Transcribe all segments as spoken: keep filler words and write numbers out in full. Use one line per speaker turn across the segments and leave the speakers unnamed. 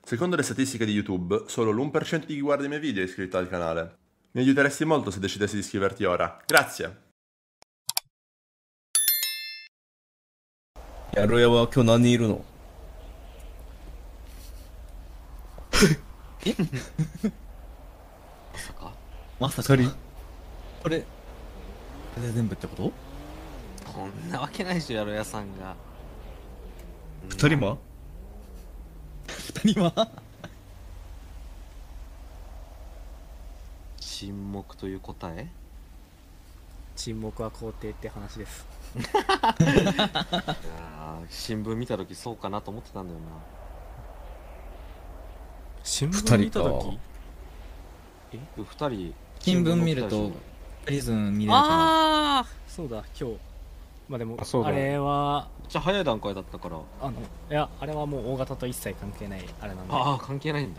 Secondo le statistiche di YouTube, solo l'uno per cento di chi guarda i miei video è iscritto al canale. Mi aiuteresti molto se decidessi di iscriverti ora. Grazie!
やろやは今日何人いるの？えまさかまさかこれこれで全部ってこと？
こんなわけないでしょ、やろやさんが。
二人も二人は
沈黙という答え？
沈黙は肯定って話です。
いやー、新聞見た時そうかなと思ってたんだよな。
新聞見た時？
え二人
新聞見るとプリズン見れるか
ああそうだ今日まあでも あ, あれは
めっちゃ早い段階だったから。
あのいやあれはもう大型と一切関係ないあれなんで。
ああ関係ないんだ。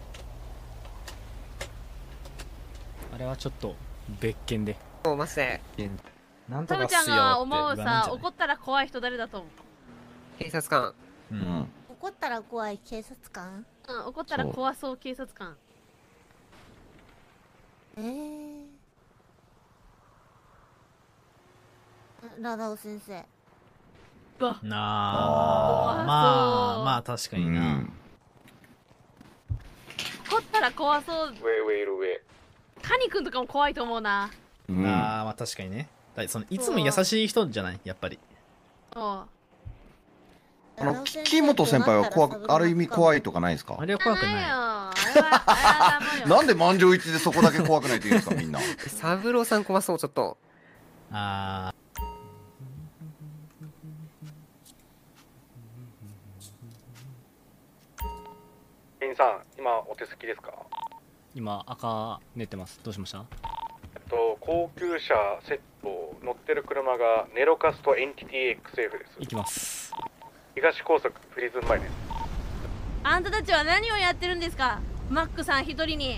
あれはちょっと別件で。
すいません。
なん
タムちゃんが思うさ、怒ったら怖い人誰だと思う？
警察官。
うん。
怒ったら怖い警察官？うん、怒ったら怖そう警察官。えー。ラダオ先生。うわ。
なあ。まあまあ確かにな。
怒ったら怖そう。
上上いる上。
カニ君とかも怖いと思うな。
うん、ああまあ確かにね。だそのいつも優しい人じゃないやっぱり。
あ
の木本先輩は怖くある意味怖いとかないですか？
あれは怖くない。
なんで満場一致でそこだけ怖くないって言うんですかみんな。
サブローさん怖そうちょっと。
ああ。
店員さん今お手すきですか？
今赤寝てます。どうしました？
えっと高級車セット乗ってる車がネロカストエンティティ エックスエフ です。
行きます。
東高速プリズン前です。
あんたたちは何をやってるんですか？マックさん一人に。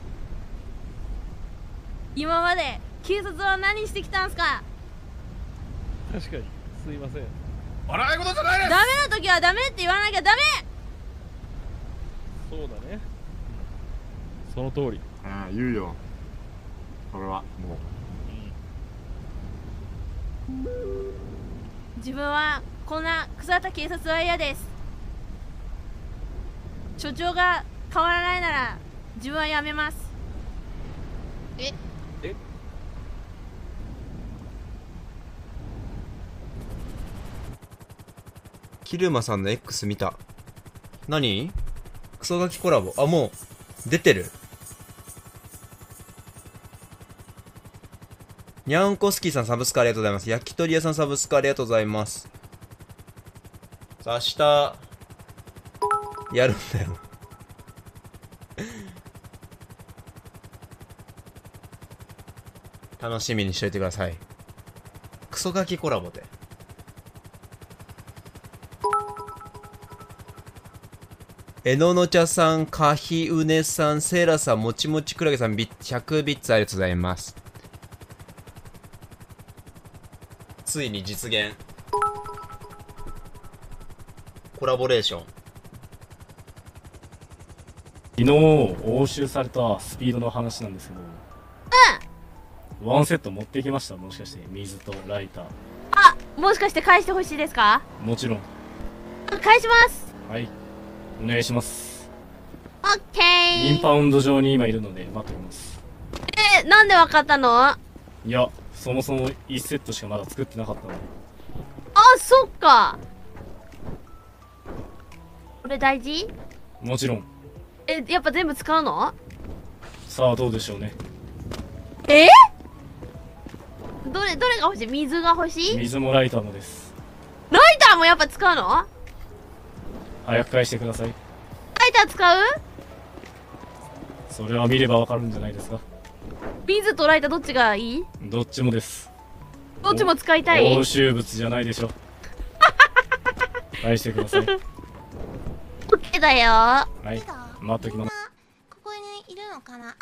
今まで警察は何してきたんすか？
確かにすいません。
笑い事じゃないです。
ダメな時はダメって言わなきゃダメ。
そうだね。その通り。
ああ言うよ。それはも
う。自分はこんな腐った警察は嫌です。所長が変わらないなら自分は辞めます。え
え
キルマさんの X 見た。何？クソガキコラボ。あ、もう出てる。にゃんこスキーさんサブスクありがとうございます。焼き鳥屋さんサブスクありがとうございます。さあ明日やるんだよ。楽しみにしといてください。クソガキコラボで。えのの茶さん、かひうねさん、セイラさん、もちもちくらげさん、ひゃくビッツありがとうございます。ついに実現。コラボレーション。
昨日押収されたスピードの話なんですけど。うん。ワンセット持ってきました。もしかして水とライター。
あ、もしかして返してほしいですか？
もちろん。
返します。
はい。お願いします。
オッケー。
インパウンド上に今いるので待っております。
えー、なんでわかったの？
いや、そもそもいちセットしかまだ作ってなかったので。
あ、そっか。これ大事？
もちろん。
え、やっぱ全部使うの？
さあどうでしょうね。
え？どれどれが欲しい？水が欲しい？
水もライターもです。
ライターもやっぱ使うの？
早く返してください。
ライター使う？
それは見ればわかるんじゃないですか。
水とライターどっちがいい？
どっちもです。
どっちも使いたい？
押収物じゃないでしょ。返してください。
オッケーだよ。
はい、待っときます。
ここにいるのかな？あー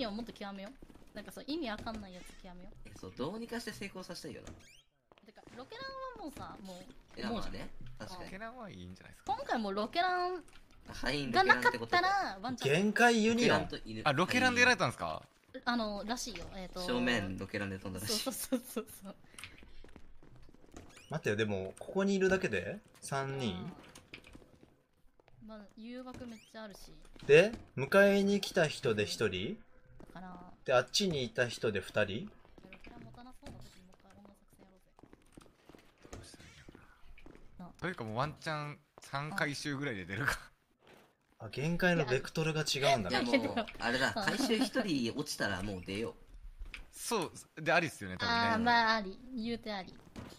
味をもっと極めよう。なんかそう意味わかんないやつ極めよう。
え、そう、どうにかして成功させたいよな。
てかロケランはもうさ、もう
いや
もうじゃん
まあね、確かに
ロケランはいいんじゃないですか。
今回もロケラン
はい
がなかったらワンチャン
限界ユニオン。
あ、ロケランでやられたんですか？
あのらしいよ。えっ、と
正面ロケランで飛んだらしい。
そうそうそうそう。
待ってよ、でもここにいるだけでさんにん
まあ誘惑めっちゃあるし。
で迎えに来た人でひとり
かな。
であっちにいた人でふたり。
ロケラン持たなそうな時にもう一回女作戦やろうぜ。
というかもうワンチャンさんかい周ぐらいで出るか。
あ、限界のベクトルが違うんだ
いや
ね。
もうあれだ、回収一人落ちたらもう出よう。
そうでありっすよね、多分ね。
ああ、まああり、言うてあり。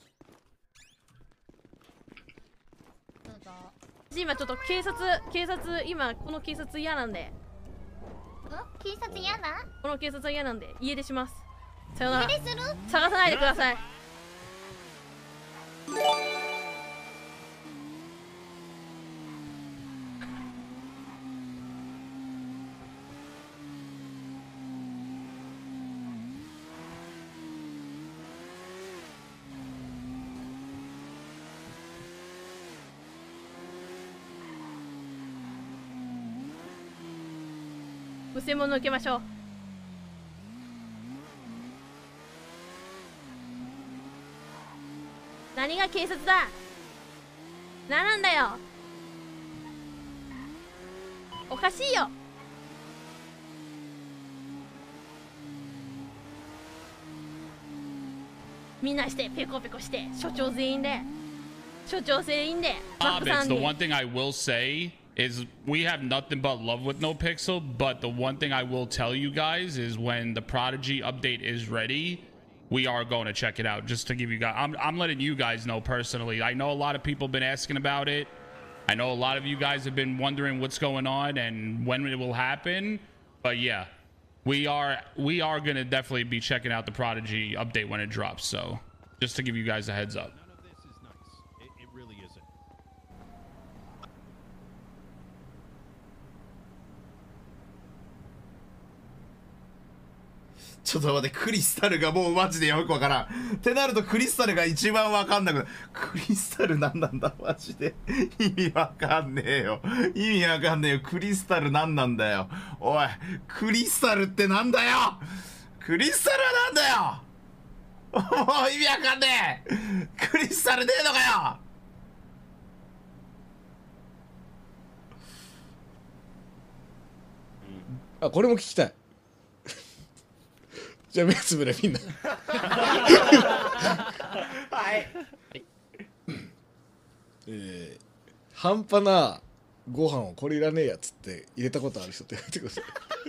今ちょっと警察警察今この警察嫌なんで。
警察嫌だ？
この警察は嫌なんで家出します。さよなら。
家出する？
探さないでください。無線も抜けましょう。何が警察だ。何なんだよ。おかしいよ。みんなしてペコペコして所長全員で所長全員でマックさん
The
に
one thing I will say is we have nothing but love with No Pixel, but the one thing I will tell you guys is when the Prodigy update is ready, we are going to check it out. Just to give you guys, I'm, I'm letting you guys know personally. I know a lot of people have been asking about it. I know a lot of you guys have been wondering what's going on and when it will happen. But yeah, we are we are going to definitely be checking out the Prodigy update when it drops. So just to give you guys a heads up.
Just ちょっと待って、クリスタルがもうマジでよくわからん。ってなるとクリスタルが一番わかんなくなる。クリスタルなんなんだマジで。意味わかんねえよ。意味わかんねえよ。クリスタルなんなんだよ。おい、クリスタルってなんだよ。クリスタルはなんだよ。もう意味わかんねえ。クリスタルねえのかよ。
あ、これも聞きたい。じゃあ目つぶれみんな。
はい。
えー、半端なご飯をこれいらねえやつって入れたことある人って言ってください。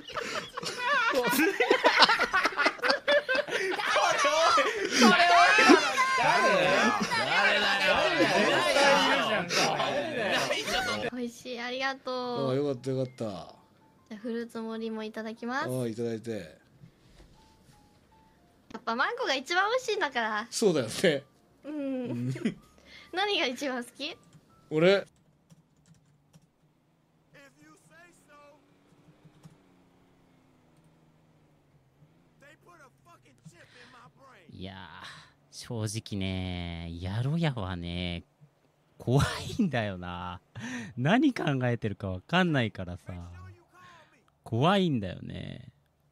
美味しい、ありがとう。
ああ、よかったよかった。
じゃあフルーツ盛りもいただきます。
ああ、いただいて。
やっぱマンゴーが一番美味しいんだから。
そうだよね。
うん。何が一番好き？
俺。
いやー、正直ね、やろやはね、怖いんだよな。何考えてるかわかんないからさ、怖いんだよね。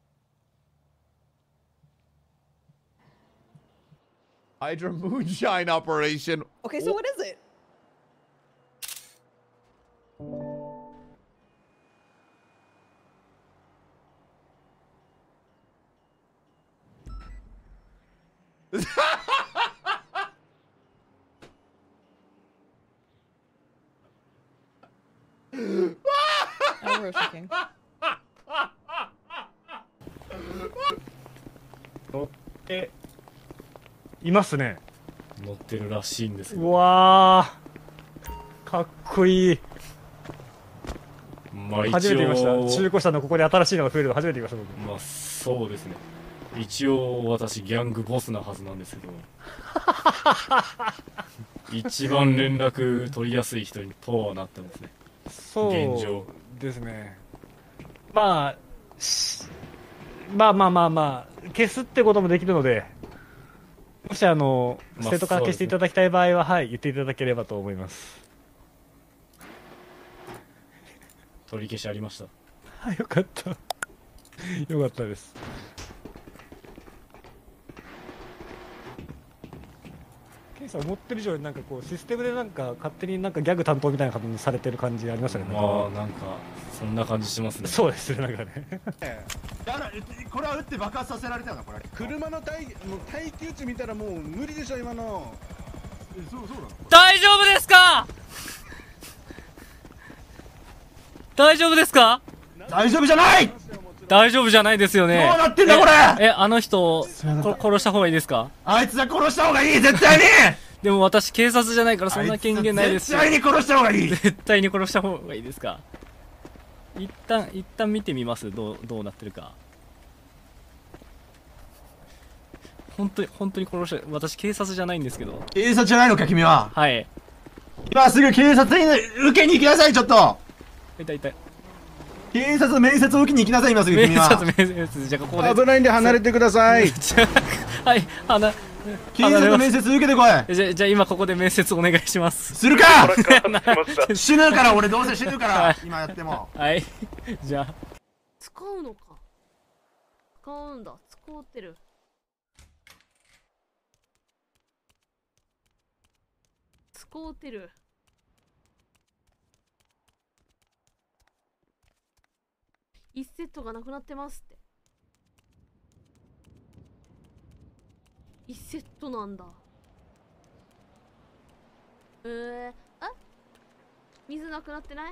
Hydra moonshine operation.
Okay, so what is it?
Oh,
we're shaking.
乗っていますね。乗ってるらしいんですけど。うわー、かっこいい。まあ、初めて見ました。中古車のここで新しいのが増えるの初めて見ました僕。まあそうですね。一応私ギャングボスなはずなんですけど一番連絡取りやすい人にとはなってますね。
そう
現状
ですね。まあ
まあまあまあまあ消すってこともできるので、もしあのまあステートから消していただきたい場合は、はい、言っていただければと思います。取り消しありました。あ、よかった。よかったです。ケイさん思ってる以上になんかこうシステムでなんか勝手になんかギャグ担当みたいな感じにされてる感じありましたね。ああ、なんかそんな感じしますね。そうですね、なんかね。
だからこれは撃って爆発させられたよなこれ。
車の待もう待機位置見たらもう無理でしょ今の。
え、そうそうなの？
大丈夫ですか？大丈夫ですか？
大丈夫じゃない。
大丈夫じゃないですよね。
どうなってんだこれ。
え、えあの人こ殺した方がいいですか？
あいつは殺した方がいい、絶対に。
でも私警察じゃないからそんな権限ないですし。
絶対に殺した方がいい。
絶対に殺した方がいいですか？一旦一旦見てみます。どうどうなってるか。本当に本当に殺した。私警察じゃないんですけど。
警察じゃないのか君は。
はい。
今すぐ警察に受けに行きなさい、ちょっと。
痛い痛い。
警察面接を受けに行きなさい、今すぐ君は。
面接面接じゃあここで。
危ないんで離れてください。
はい、離。
警察の面接受けてこい。
じゃじゃあ今ここで面接お願いします。
するか。死ぬから俺どうせ死ぬから今やっても。
はい。じゃあ。
使うのか。使うんだ。使ってる。使ってる。いちセットがなくなってますって。いちセットなんだ。えー、あ水なくなってない？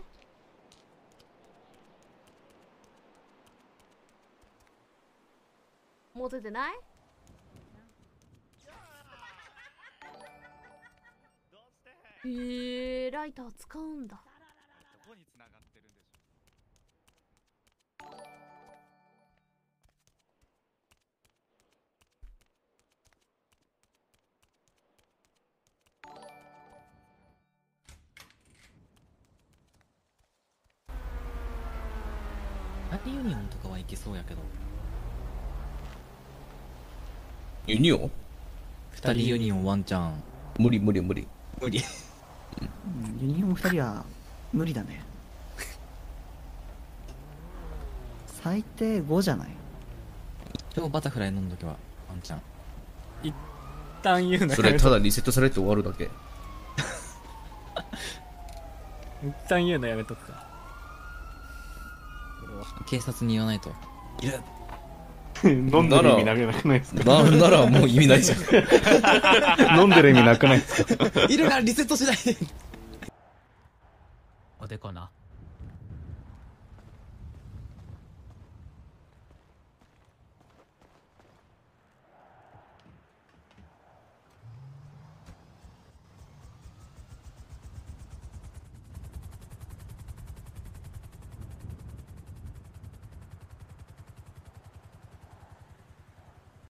持ててない？えー、ライター使うんだ。
どこに繋がってるんでしょ
アリユニオンとかはいけそうやけど。
ユニオン？
二人ユニオンワンチャン。
無理無理無理。
無理。
ユニオンふたりは無理だね。最低ごじゃない？
今日バタフライ飲んどきはワンチャン。一旦言うな。
それただリセットされて終わるだけ。
一旦言うのやめとくか。警察に言わないと。いる。
飲んでる意味なくないですか？
なならもう意味ないですよ。
飲んでる意味なくないですか？
いるからリセットしないで。おでこな。